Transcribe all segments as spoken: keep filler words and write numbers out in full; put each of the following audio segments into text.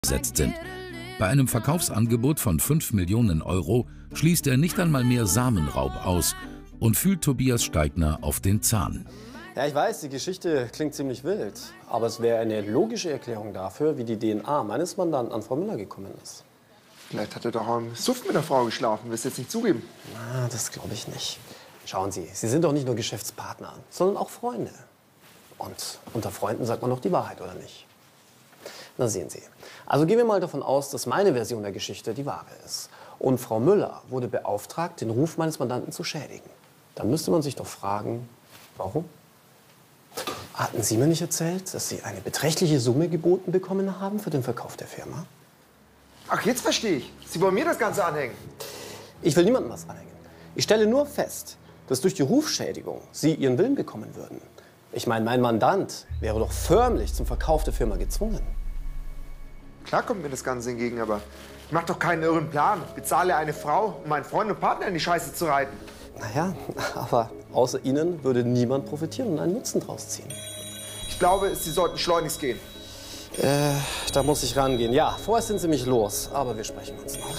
gesetzt sind. Bei einem Verkaufsangebot von fünf Millionen Euro schließt er nicht einmal mehr Samenraub aus und fühlt Tobias Steigner auf den Zahn. Ja, ich weiß, die Geschichte klingt ziemlich wild. Aber es wäre eine logische Erklärung dafür, wie die D N A meines Mandanten an Frau Müller gekommen ist. Vielleicht hat er doch im Suff mit der Frau geschlafen. Willst du jetzt nicht zugeben? Na, das glaube ich nicht. Schauen Sie, Sie sind doch nicht nur Geschäftspartner, sondern auch Freunde. Und unter Freunden sagt man doch die Wahrheit, oder nicht? Na, sehen Sie. Also gehen wir mal davon aus, dass meine Version der Geschichte die wahre ist. Und Frau Müller wurde beauftragt, den Ruf meines Mandanten zu schädigen. Dann müsste man sich doch fragen, warum? Hatten Sie mir nicht erzählt, dass Sie eine beträchtliche Summe geboten bekommen haben für den Verkauf der Firma? Ach, jetzt verstehe ich. Sie wollen mir das Ganze anhängen. Ich will niemandem was anhängen. Ich stelle nur fest, dass durch die Rufschädigung Sie Ihren Willen bekommen würden. Ich meine, mein Mandant wäre doch förmlich zum Verkauf der Firma gezwungen. Klar kommt mir das Ganze entgegen, aber ich mache doch keinen irren Plan. Bezahle eine Frau, um meinen Freund und Partner in die Scheiße zu reiten. Naja, aber außer Ihnen würde niemand profitieren und einen Nutzen draus ziehen. Ich glaube, Sie sollten schleunigst gehen. Äh, da muss ich rangehen. Ja, vorher sind Sie mich los, aber wir sprechen uns noch.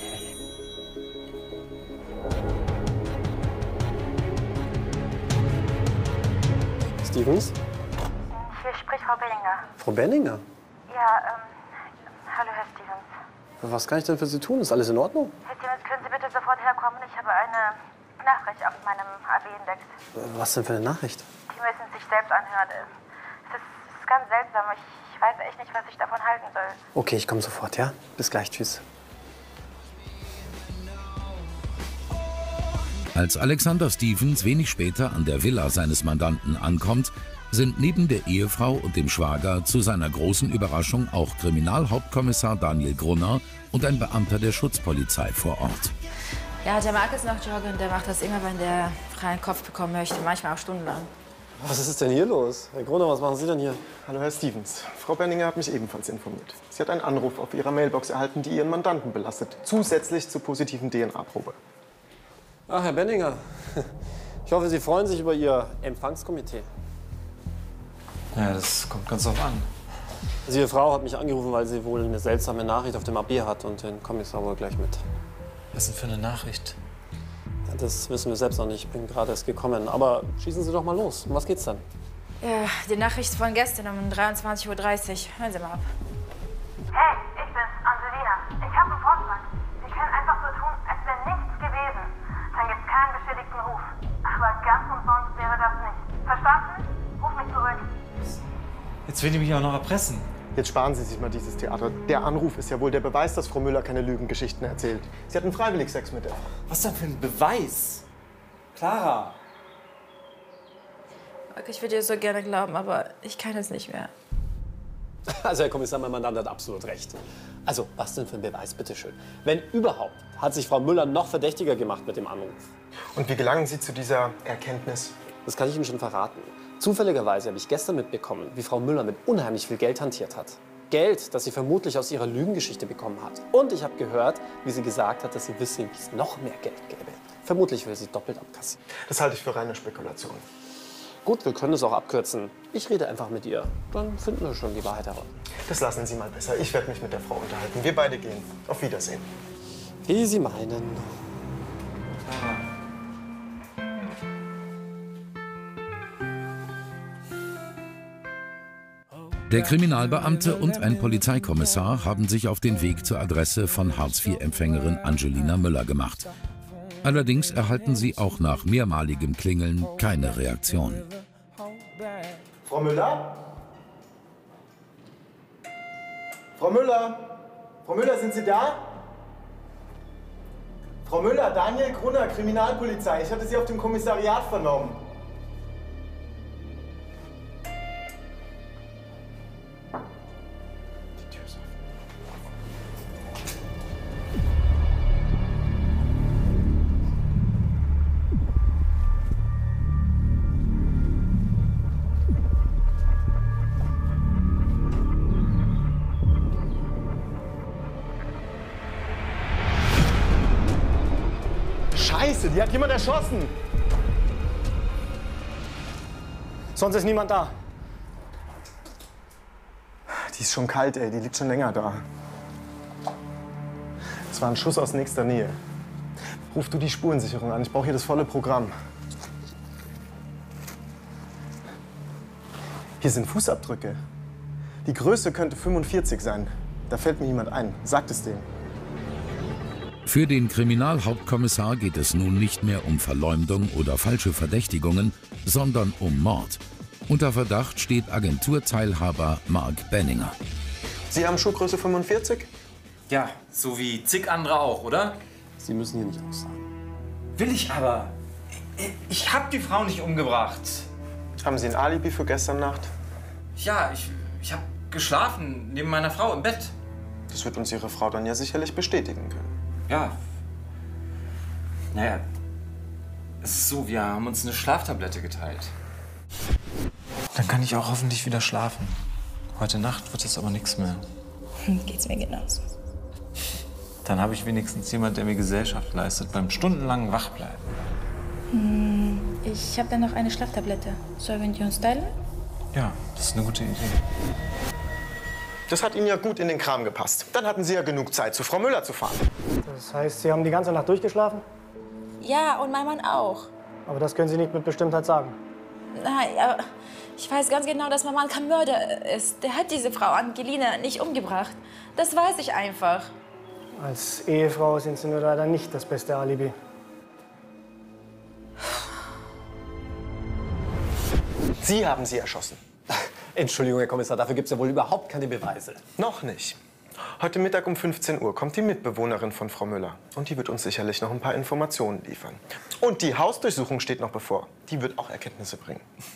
Stevens? Hier spricht Frau Benninger. Frau Benninger? Ja, ähm, hallo Herr Stevens. Was kann ich denn für Sie tun? Ist alles in Ordnung? Herr Stevens, können Sie bitte sofort herkommen? Ich habe eine Nachricht auf meinem A B-Index. Was denn für eine Nachricht? Die müssen sich selbst anhören. Es ist, es ist ganz seltsam. Ich, ich weiß echt nicht, was ich davon halten soll. Okay, ich komme sofort, ja? Bis gleich, tschüss. Als Alexander Stevens wenig später an der Villa seines Mandanten ankommt, sind neben der Ehefrau und dem Schwager zu seiner großen Überraschung auch Kriminalhauptkommissar Daniel Grunner und ein Beamter der Schutzpolizei vor Ort. Ja, der mag es noch joggen und der macht das immer, wenn der freien Kopf bekommen möchte, manchmal auch stundenlang. Was ist denn hier los? Herr Grunner, was machen Sie denn hier? Hallo, Herr Stevens. Frau Benninger hat mich ebenfalls informiert. Sie hat einen Anruf auf ihrer Mailbox erhalten, die ihren Mandanten belastet, zusätzlich zur positiven D N A-Probe. Ach, Herr Benninger. Ich hoffe, Sie freuen sich über Ihr Empfangskomitee. Ja, das kommt ganz drauf an. Also Ihre Frau hat mich angerufen, weil sie wohl eine seltsame Nachricht auf dem A B hat und den Kommissar wohl gleich mit. Was denn für eine Nachricht? Ja, das wissen wir selbst noch nicht. Ich bin gerade erst gekommen. Aber schießen Sie doch mal los. Um was geht's dann? Ja, die Nachricht von gestern um dreiundzwanzig Uhr dreißig. Hören Sie mal ab. Hey, ich bin's, Angelina. Ich habe einen Vorschlag. Sie können einfach so tun, als wäre nichts gewesen. Dann gibt's keinen beschädigten Ruf. Aber ganz umsonst wäre das nicht. Verstanden? Ruf mich zurück. Jetzt will die mich auch noch erpressen. Jetzt sparen Sie sich mal dieses Theater. Der Anruf ist ja wohl der Beweis, dass Frau Müller keine Lügengeschichten erzählt. Sie hatten freiwillig Sex mit der Frau. Was denn für ein Beweis? Clara! Ich würde dir so gerne glauben, aber ich kann es nicht mehr. Also, Herr Kommissar, mein Mandant hat absolut recht. Also, was denn für ein Beweis, bitteschön? Wenn überhaupt, hat sich Frau Müller noch verdächtiger gemacht mit dem Anruf. Und wie gelangen Sie zu dieser Erkenntnis? Das kann ich Ihnen schon verraten. Zufälligerweise habe ich gestern mitbekommen, wie Frau Müller mit unheimlich viel Geld hantiert hat. Geld, das sie vermutlich aus ihrer Lügengeschichte bekommen hat. Und ich habe gehört, wie sie gesagt hat, dass sie wisse, wie es noch mehr Geld gäbe. Vermutlich will sie doppelt abkassieren. Das halte ich für reine Spekulation. Gut, wir können es auch abkürzen. Ich rede einfach mit ihr. Dann finden wir schon die Wahrheit heraus. Das lassen Sie mal besser. Ich werde mich mit der Frau unterhalten. Wir beide gehen. Auf Wiedersehen. Wie Sie meinen. Der Kriminalbeamte und ein Polizeikommissar haben sich auf den Weg zur Adresse von Hartz-vier-Empfängerin Angelina Müller gemacht. Allerdings erhalten sie auch nach mehrmaligem Klingeln keine Reaktion. Frau Müller? Frau Müller? Frau Müller, sind Sie da? Frau Müller, Daniel Grunner, Kriminalpolizei. Ich hatte Sie auf dem Kommissariat vernommen. Die Tür ist offen. Scheiße, die hat jemand erschossen. Sonst ist niemand da. Die ist schon kalt, ey. Die liegt schon länger da. Das war ein Schuss aus nächster Nähe. Ruf du die Spurensicherung an. Ich brauche hier das volle Programm. Hier sind Fußabdrücke. Die Größe könnte fünfundvierzig sein. Da fällt mir jemand ein. Sagt es dem. Für den Kriminalhauptkommissar geht es nun nicht mehr um Verleumdung oder falsche Verdächtigungen, sondern um Mord. Unter Verdacht steht Agenturteilhaber Mark Benninger. Sie haben Schuhgröße fünfundvierzig? Ja, so wie zig andere auch, oder? Sie müssen hier nicht aussagen. Will ich aber. Ich hab die Frau nicht umgebracht. Haben Sie ein Alibi für gestern Nacht? Ja, ich, ich hab geschlafen neben meiner Frau im Bett. Das wird uns Ihre Frau dann ja sicherlich bestätigen können. Ja. Naja, es ist so, wir haben uns eine Schlaftablette geteilt. Dann kann ich auch hoffentlich wieder schlafen. Heute Nacht wird es aber nichts mehr. Geht's mir genauso. Dann habe ich wenigstens jemand, der mir Gesellschaft leistet beim stundenlangen Wachbleiben. Hm, ich habe dann noch eine Schlaftablette. Sollen wir uns teilen? Ja, das ist eine gute Idee. Das hat Ihnen ja gut in den Kram gepasst. Dann hatten Sie ja genug Zeit, zu Frau Müller zu fahren. Das heißt, Sie haben die ganze Nacht durchgeschlafen? Ja, und mein Mann auch. Aber das können Sie nicht mit Bestimmtheit sagen. Nein, aber ich weiß ganz genau, dass mein Mann kein Mörder ist. Der hat diese Frau Angelina nicht umgebracht. Das weiß ich einfach. Als Ehefrau sind Sie nur leider nicht das beste Alibi. Sie haben sie erschossen. Entschuldigung, Herr Kommissar, dafür gibt es ja wohl überhaupt keine Beweise. Noch nicht. Heute Mittag um fünfzehn Uhr kommt die Mitbewohnerin von Frau Müller. Und die wird uns sicherlich noch ein paar Informationen liefern. Und die Hausdurchsuchung steht noch bevor. Die wird auch Erkenntnisse bringen.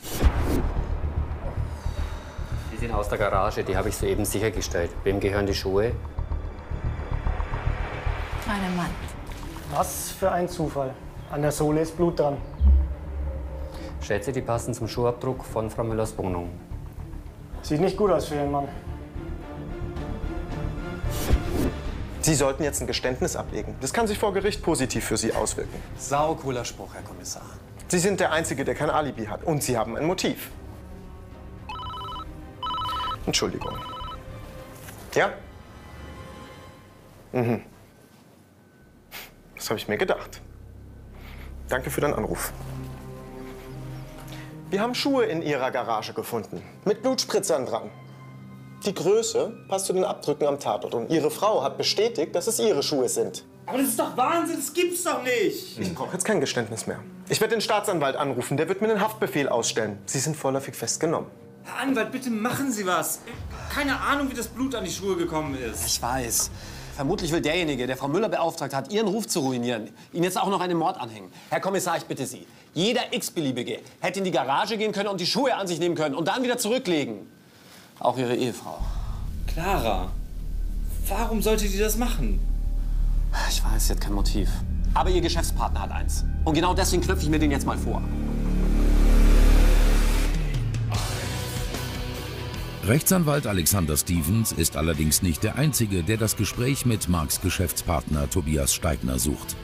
Die sind aus der Garage, die habe ich soeben sichergestellt. Wem gehören die Schuhe? Meinem Mann. Was für ein Zufall. An der Sohle ist Blut dran. Schätze, die passen zum Schuhabdruck von Frau Müllers Wohnung. Sieht nicht gut aus für Ihren Mann. Sie sollten jetzt ein Geständnis ablegen. Das kann sich vor Gericht positiv für Sie auswirken. Saucooler Spruch, Herr Kommissar. Sie sind der Einzige, der kein Alibi hat. Und Sie haben ein Motiv. Entschuldigung. Ja? Mhm. Das habe ich mir gedacht. Danke für deinen Anruf. Wir haben Schuhe in Ihrer Garage gefunden. Mit Blutspritzern dran. Die Größe passt zu den Abdrücken am Tatort. Und Ihre Frau hat bestätigt, dass es Ihre Schuhe sind. Aber das ist doch Wahnsinn, das gibt's doch nicht! Ich brauche jetzt kein Geständnis mehr. Ich werde den Staatsanwalt anrufen, der wird mir einen Haftbefehl ausstellen. Sie sind vorläufig festgenommen. Herr Anwalt, bitte machen Sie was. Keine Ahnung, wie das Blut an die Schuhe gekommen ist. Ich weiß. Vermutlich will derjenige, der Frau Müller beauftragt hat, Ihren Ruf zu ruinieren, Ihnen jetzt auch noch einen Mord anhängen. Herr Kommissar, ich bitte Sie, jeder x-Beliebige hätte in die Garage gehen können und die Schuhe an sich nehmen können und dann wieder zurücklegen. Auch Ihre Ehefrau. Clara, warum sollte die das machen? Ich weiß, sie hat kein Motiv. Aber Ihr Geschäftspartner hat eins. Und genau deswegen knöpfe ich mir den jetzt mal vor. Rechtsanwalt Alexander Stevens ist allerdings nicht der Einzige, der das Gespräch mit Marks Geschäftspartner Tobias Steigner sucht.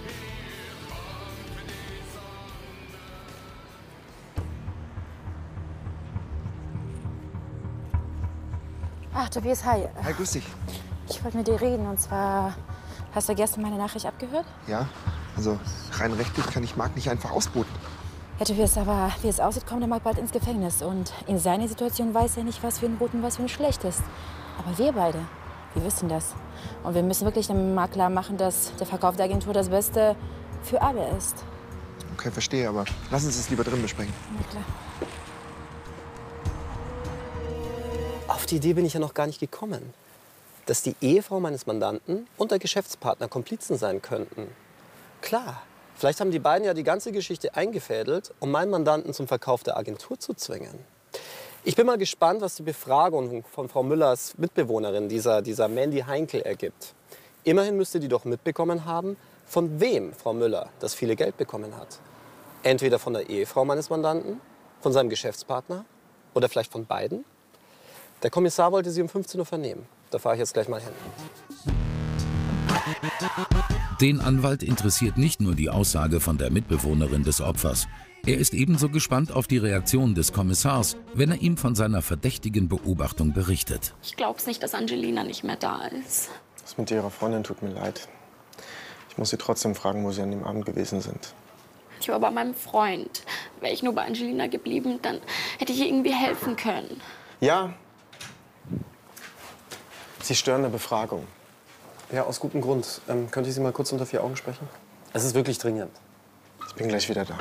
Ach, Tobias, hi. Hi, grüß dich. Ich wollte mit dir reden. Und zwar, hast du gestern meine Nachricht abgehört? Ja, also rein rechtlich kann ich Marc nicht einfach ausboten. Ja, Tobias, aber wie es aussieht, kommt der Marc bald ins Gefängnis. Und in seiner Situation weiß er nicht, was für ein Gut und was für ein Schlecht ist. Aber wir beide, wir wissen das. Und wir müssen wirklich dem Marc klar machen, dass der Verkauf der Agentur das Beste für alle ist. Okay, verstehe, aber lass uns das lieber drin besprechen. Na klar. Auf die Idee bin ich ja noch gar nicht gekommen, dass die Ehefrau meines Mandanten und der Geschäftspartner Komplizen sein könnten. Klar, vielleicht haben die beiden ja die ganze Geschichte eingefädelt, um meinen Mandanten zum Verkauf der Agentur zu zwingen. Ich bin mal gespannt, was die Befragung von Frau Müllers Mitbewohnerin, dieser, dieser Mandy Heinkel, ergibt. Immerhin müsste die doch mitbekommen haben, von wem Frau Müller das viele Geld bekommen hat. Entweder von der Ehefrau meines Mandanten, von seinem Geschäftspartner oder vielleicht von beiden. Der Kommissar wollte sie um fünfzehn Uhr vernehmen. Da fahre ich jetzt gleich mal hin. Den Anwalt interessiert nicht nur die Aussage von der Mitbewohnerin des Opfers. Er ist ebenso gespannt auf die Reaktion des Kommissars, wenn er ihm von seiner verdächtigen Beobachtung berichtet. Ich glaub's nicht, dass Angelina nicht mehr da ist. Das mit ihrer Freundin tut mir leid. Ich muss sie trotzdem fragen, wo sie an dem Abend gewesen sind. Ich war bei meinem Freund. Wäre ich nur bei Angelina geblieben, dann hätte ich ihr irgendwie helfen können. Ja. Sie stören eine Befragung. Ja, aus gutem Grund. Ähm, könnte ich Sie mal kurz unter vier Augen sprechen? Es ist wirklich dringend. Ich bin gleich wieder da.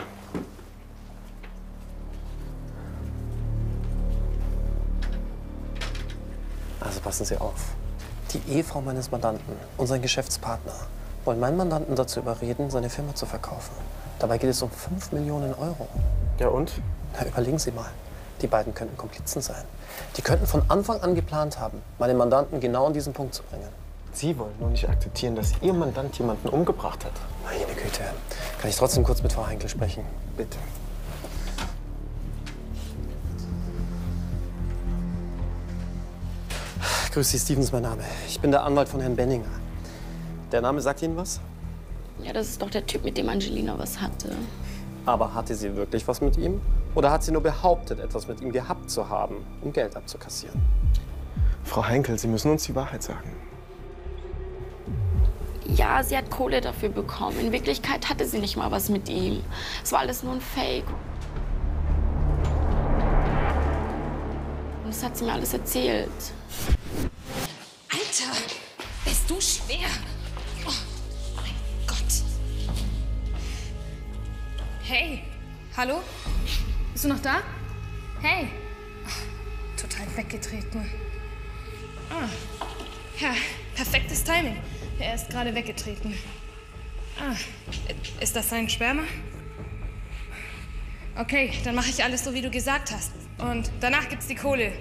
Also passen Sie auf. Die Ehefrau meines Mandanten und sein Geschäftspartner wollen meinen Mandanten dazu überreden, seine Firma zu verkaufen. Dabei geht es um fünf Millionen Euro. Ja und? Na, überlegen Sie mal. Die beiden könnten Komplizen sein. Die könnten von Anfang an geplant haben, meinen Mandanten genau an diesen Punkt zu bringen. Sie wollen nur nicht akzeptieren, dass Ihr Mandant jemanden umgebracht hat. Meine Güte. Kann ich trotzdem kurz mit Frau Heinkel sprechen? Bitte. Grüß Sie, Stevens, mein Name. Ich bin der Anwalt von Herrn Benninger. Der Name sagt Ihnen was? Ja, das ist doch der Typ, mit dem Angelina was hatte. Aber hatte sie wirklich was mit ihm? Oder hat sie nur behauptet, etwas mit ihm gehabt zu haben, um Geld abzukassieren? Frau Heinkel, Sie müssen uns die Wahrheit sagen. Ja, sie hat Kohle dafür bekommen. In Wirklichkeit hatte sie nicht mal was mit ihm. Es war alles nur ein Fake. Und das hat sie mir alles erzählt. Alter, bist du schwer? Oh mein Gott. Hey, hallo? Bist du noch da? Hey. Oh, total weggetreten. Ah. Ja, perfektes Timing. Er ist gerade weggetreten. Ah, ist das sein Sperma? Okay, dann mache ich alles so, wie du gesagt hast. Und danach gibt's die Kohle.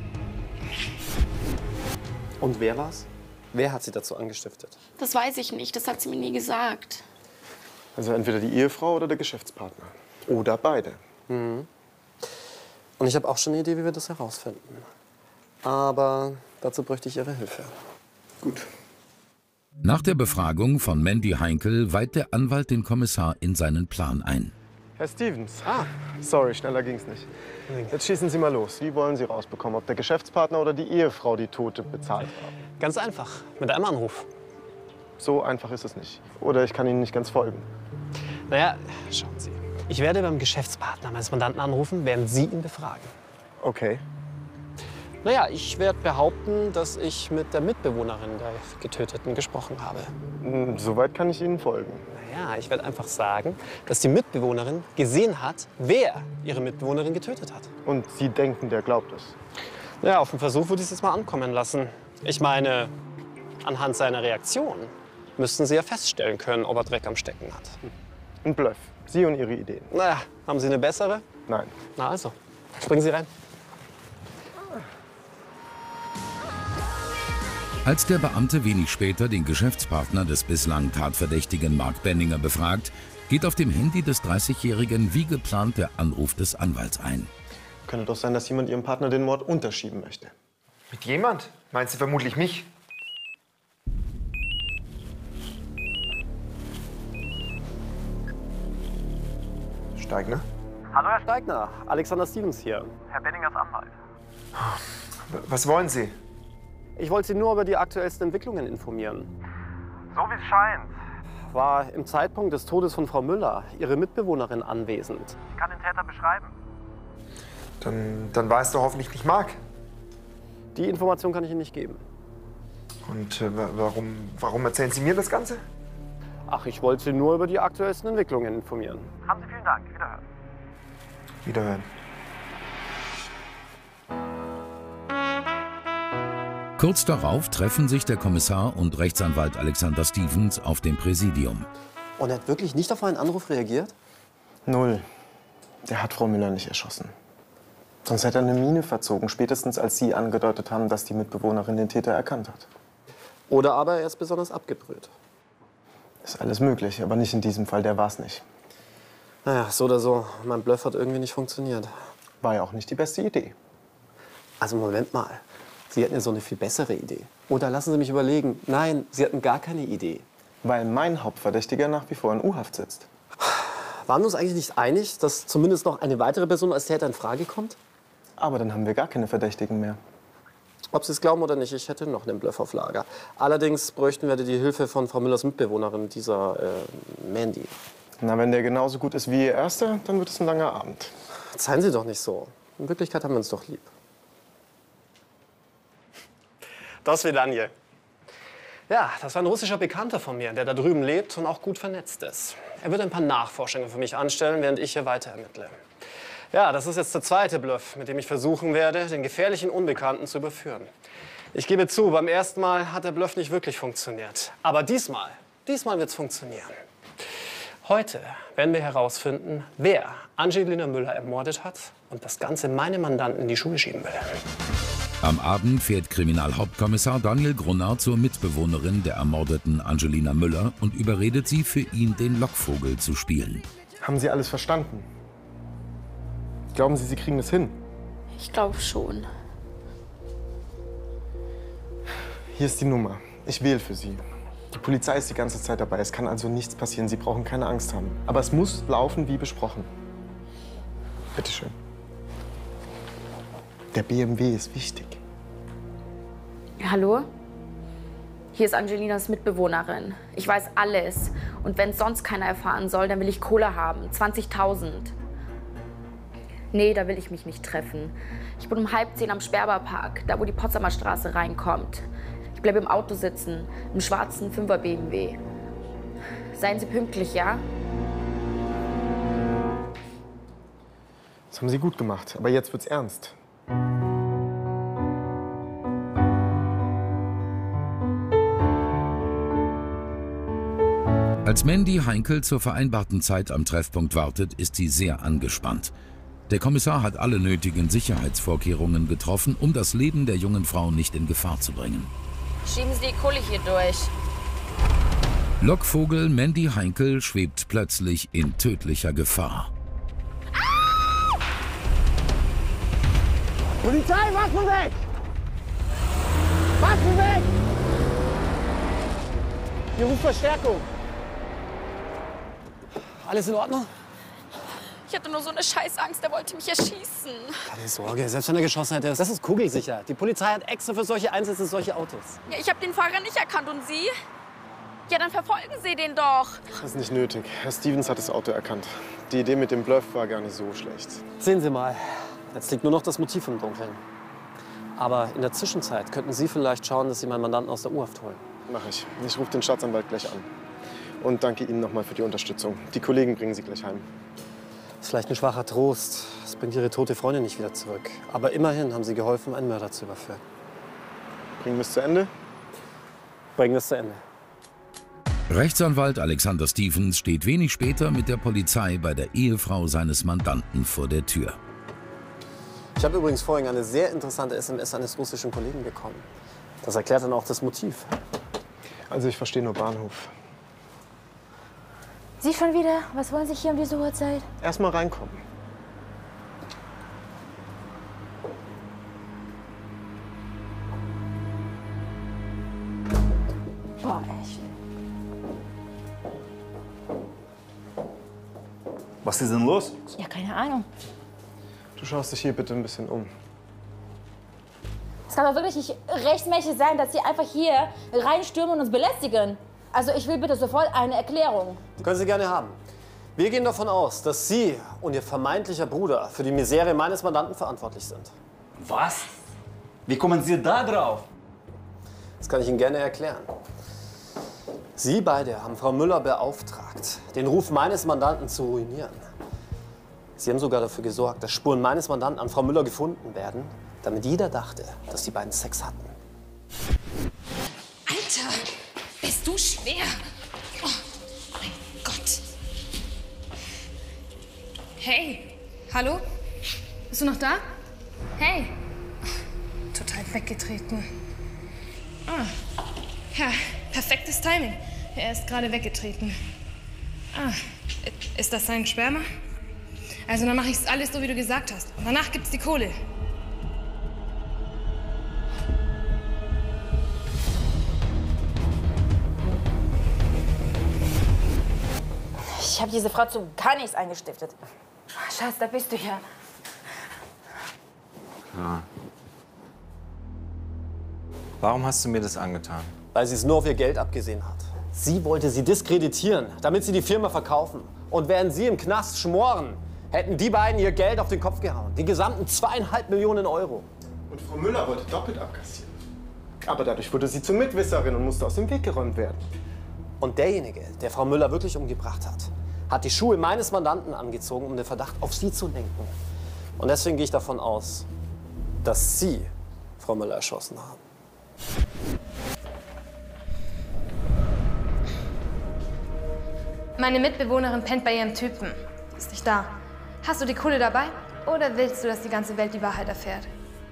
Und wer war's? Wer hat sie dazu angestiftet? Das weiß ich nicht, das hat sie mir nie gesagt. Also entweder die Ehefrau oder der Geschäftspartner. Oder beide. Mhm. Und ich habe auch schon eine Idee, wie wir das herausfinden. Aber dazu bräuchte ich Ihre Hilfe. Gut. Nach der Befragung von Mandy Heinkel weiht der Anwalt den Kommissar in seinen Plan ein. Herr Stevens. Ah. Sorry, schneller ging's nicht. Jetzt schießen Sie mal los. Wie wollen Sie rausbekommen, ob der Geschäftspartner oder die Ehefrau die Tote bezahlt haben? Ganz einfach, mit einem Anruf. So einfach ist es nicht. Oder ich kann Ihnen nicht ganz folgen. Naja, schauen Sie. Ich werde beim Geschäftspartner meines Mandanten anrufen, während Sie ihn befragen. Okay. Naja, ich werde behaupten, dass ich mit der Mitbewohnerin der Getöteten gesprochen habe. Soweit kann ich Ihnen folgen. Naja, ich werde einfach sagen, dass die Mitbewohnerin gesehen hat, wer ihre Mitbewohnerin getötet hat. Und Sie denken, der glaubt es? Naja, auf den Versuch würde ich es jetzt mal ankommen lassen. Ich meine, anhand seiner Reaktion müssten Sie ja feststellen können, ob er Dreck am Stecken hat. Ein Bluff. Sie und Ihre Ideen. Naja, haben Sie eine bessere? Nein. Na also, springen Sie rein. Als der Beamte wenig später den Geschäftspartner des bislang Tatverdächtigen Mark Benninger befragt, geht auf dem Handy des dreißigjährigen wie geplant der Anruf des Anwalts ein. Könnte doch sein, dass jemand Ihrem Partner den Mord unterschieben möchte. Mit jemand? Meinst du vermutlich mich? Steigner? Hallo, Herr Steigner. Alexander Stevens hier. Herr Benningers Anwalt. Was wollen Sie? Ich wollte Sie nur über die aktuellsten Entwicklungen informieren. So wie es scheint. War im Zeitpunkt des Todes von Frau Müller Ihre Mitbewohnerin anwesend? Ich kann den Täter beschreiben. Dann, dann war es doch hoffentlich nicht Mark. Die Information kann ich Ihnen nicht geben. Und äh, warum, warum erzählen Sie mir das Ganze? Ach, ich wollte Sie nur über die aktuellsten Entwicklungen informieren. Haben Sie vielen Dank. Wiederhören. Wiederhören. Kurz darauf treffen sich der Kommissar und Rechtsanwalt Alexander Stevens auf dem Präsidium. Und er hat wirklich nicht auf einen Anruf reagiert? Null. Der hat Frau Müller nicht erschossen. Sonst hätte er eine Miene verzogen, spätestens als Sie angedeutet haben, dass die Mitbewohnerin den Täter erkannt hat. Oder aber er ist besonders abgebrüht. Ist alles möglich, aber nicht in diesem Fall, der war's nicht. Naja, so oder so. Mein Bluff hat irgendwie nicht funktioniert. War ja auch nicht die beste Idee. Also Moment mal. Sie hatten ja so eine viel bessere Idee. Oder lassen Sie mich überlegen. Nein, Sie hatten gar keine Idee. Weil mein Hauptverdächtiger nach wie vor in U-Haft sitzt. Waren wir uns eigentlich nicht einig, dass zumindest noch eine weitere Person als Täter in Frage kommt? Aber dann haben wir gar keine Verdächtigen mehr. Ob Sie es glauben oder nicht, ich hätte noch einen Bluff auf Lager. Allerdings bräuchten wir die Hilfe von Frau Müllers Mitbewohnerin, dieser äh, Mandy. Na, wenn der genauso gut ist wie Ihr Erster, dann wird es ein langer Abend. Seien Sie doch nicht so. In Wirklichkeit haben wir uns doch lieb. Das Vidanje. Ja, das war ein russischer Bekannter von mir, der da drüben lebt und auch gut vernetzt ist. Er wird ein paar Nachforschungen für mich anstellen, während ich hier weiter ermittle. Ja, das ist jetzt der zweite Bluff, mit dem ich versuchen werde, den gefährlichen Unbekannten zu überführen. Ich gebe zu, beim ersten Mal hat der Bluff nicht wirklich funktioniert. Aber diesmal, diesmal wird es funktionieren. Heute werden wir herausfinden, wer Angelina Müller ermordet hat und das Ganze meinem Mandanten in die Schuhe schieben will. Am Abend fährt Kriminalhauptkommissar Daniel Grunner zur Mitbewohnerin der ermordeten Angelina Müller und überredet sie, für ihn den Lockvogel zu spielen. Haben Sie alles verstanden? Glauben Sie, Sie kriegen es hin? Ich glaube schon. Hier ist die Nummer. Ich wähle für Sie. Die Polizei ist die ganze Zeit dabei. Es kann also nichts passieren. Sie brauchen keine Angst haben. Aber es muss laufen wie besprochen. Bitte schön. Der B M W ist wichtig. Hallo? Hier ist Angelinas Mitbewohnerin. Ich weiß alles. Und wenn sonst keiner erfahren soll, dann will ich Kohle haben. zwanzigtausend. Nee, da will ich mich nicht treffen. Ich bin um halb zehn am Sperberpark, da wo die Potsdamer Straße reinkommt. Ich bleibe im Auto sitzen, im schwarzen Fünfer B M W. Seien Sie pünktlich, ja? Das haben Sie gut gemacht, aber jetzt wird's ernst. Als Mandy Heinkel zur vereinbarten Zeit am Treffpunkt wartet, ist sie sehr angespannt. Der Kommissar hat alle nötigen Sicherheitsvorkehrungen getroffen, um das Leben der jungen Frau nicht in Gefahr zu bringen. Schieben Sie die Kohle hier durch. Lockvogel Mandy Heinkel schwebt plötzlich in tödlicher Gefahr. Polizei, Waffen weg! Waffen weg! Hier ruft Verstärkung. Alles in Ordnung? Ich hatte nur so eine Scheißangst, der wollte mich erschießen. Keine Sorge, selbst wenn er geschossen hätte, das ist kugelsicher. Die Polizei hat extra für solche Einsätze solche Autos. Ja, ich habe den Fahrer nicht erkannt und Sie? Ja, dann verfolgen Sie den doch. Das ist nicht nötig. Herr Stevens hat das Auto erkannt. Die Idee mit dem Bluff war gar nicht so schlecht. Sehen Sie mal, jetzt liegt nur noch das Motiv im Dunkeln. Aber in der Zwischenzeit könnten Sie vielleicht schauen, dass Sie meinen Mandanten aus der U-Haft holen. Mach ich. Ich rufe den Staatsanwalt gleich an. Und danke Ihnen nochmal für die Unterstützung. Die Kollegen bringen Sie gleich heim. Das ist vielleicht ein schwacher Trost. Das bringt Ihre tote Freundin nicht wieder zurück. Aber immerhin haben Sie geholfen, einen Mörder zu überführen. Bringen wir es zu Ende? Bringen wir es zu Ende. Rechtsanwalt Alexander Stevens steht wenig später mit der Polizei bei der Ehefrau seines Mandanten vor der Tür. Ich habe übrigens vorhin eine sehr interessante S M S eines russischen Kollegen bekommen. Das erklärt dann auch das Motiv. Also ich verstehe nur Bahnhof. Sie schon wieder? Was wollen Sie hier um diese Uhrzeit? Erst mal reinkommen. Boah, echt. Was ist denn los? Ja, keine Ahnung. Du schaust dich hier bitte ein bisschen um. Es kann doch wirklich nicht rechtmäßig sein, dass Sie einfach hier reinstürmen und uns belästigen. Also ich will bitte sofort eine Erklärung. Können Sie gerne haben. Wir gehen davon aus, dass Sie und Ihr vermeintlicher Bruder für die Misere meines Mandanten verantwortlich sind. Was? Wie kommen Sie da drauf? Das kann ich Ihnen gerne erklären. Sie beide haben Frau Müller beauftragt, den Ruf meines Mandanten zu ruinieren. Sie haben sogar dafür gesorgt, dass Spuren meines Mandanten an Frau Müller gefunden werden, damit jeder dachte, dass die beiden Sex hatten. Alter, bist du schwer. Oh, mein Gott. Hey, hallo? Bist du noch da? Hey. Oh, total weggetreten. Ah, ja, perfektes Timing. Er ist gerade weggetreten. Ah, ist das sein Sperma? Also dann mache ich alles so, wie du gesagt hast. Und danach gibt's die Kohle. Ich habe diese Frau zu gar nichts eingestiftet. Schatz, da bist du ja. Ja. Warum hast du mir das angetan? Weil sie es nur auf ihr Geld abgesehen hat. Sie wollte sie diskreditieren, damit sie die Firma verkaufen. Und während sie im Knast schmoren, hätten die beiden ihr Geld auf den Kopf gehauen. Die gesamten zweieinhalb Millionen Euro. Und Frau Müller wollte doppelt abkassieren. Aber dadurch wurde sie zur Mitwisserin und musste aus dem Weg geräumt werden. Und derjenige, der Frau Müller wirklich umgebracht hat, hat die Schuhe meines Mandanten angezogen, um den Verdacht auf sie zu lenken. Und deswegen gehe ich davon aus, dass Sie Frau Müller erschossen haben. Meine Mitbewohnerin pennt bei ihrem Typen. Ist nicht da. Hast du die Kohle dabei? Oder willst du, dass die ganze Welt die Wahrheit erfährt?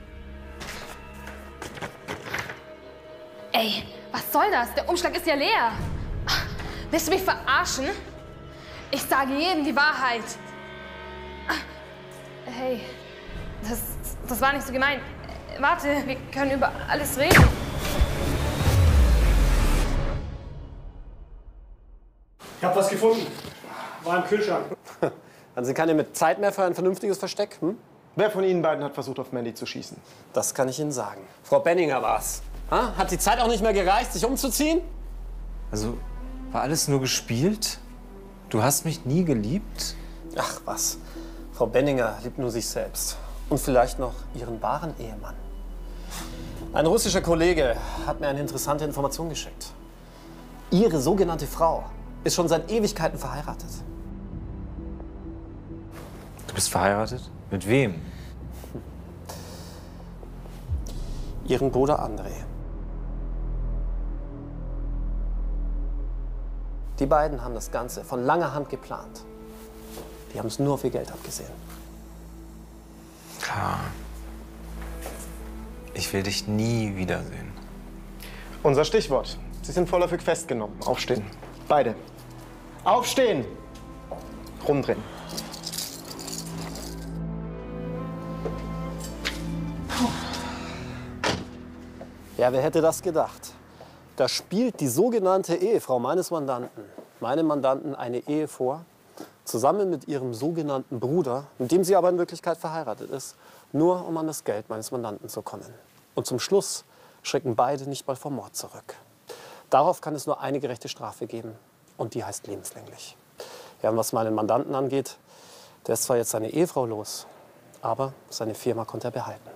Ey, was soll das? Der Umschlag ist ja leer. Willst du mich verarschen? Ich sage jedem die Wahrheit. Hey, das, das war nicht so gemeint. Warte, wir können über alles reden. Ich hab was gefunden. War im Kühlschrank. Haben Sie keine Zeit mehr für ein vernünftiges Versteck? Hm? Wer von Ihnen beiden hat versucht, auf Mandy zu schießen? Das kann ich Ihnen sagen. Frau Benninger war's. Ha? Hat die Zeit auch nicht mehr gereicht, sich umzuziehen? Also, war alles nur gespielt? Du hast mich nie geliebt? Ach was. Frau Benninger liebt nur sich selbst. Und vielleicht noch ihren wahren Ehemann. Ein russischer Kollege hat mir eine interessante Information geschickt. Ihre sogenannte Frau ist schon seit Ewigkeiten verheiratet. Du bist verheiratet? Mit wem? Ihren Bruder André. Die beiden haben das Ganze von langer Hand geplant. Die haben es nur auf ihr Geld abgesehen. Klar. Ich will dich nie wiedersehen. Unser Stichwort. Sie sind vorläufig festgenommen. Aufstehen. Beide. Aufstehen! Rumdrehen. Ja, wer hätte das gedacht? Da spielt die sogenannte Ehefrau meines Mandanten, meinem Mandanten eine Ehe vor, zusammen mit ihrem sogenannten Bruder, mit dem sie aber in Wirklichkeit verheiratet ist, nur um an das Geld meines Mandanten zu kommen. Und zum Schluss schrecken beide nicht mal vor Mord zurück. Darauf kann es nur eine gerechte Strafe geben, und die heißt lebenslänglich. Ja, und was meinen Mandanten angeht, der ist zwar jetzt seine Ehefrau los, aber seine Firma konnte er behalten.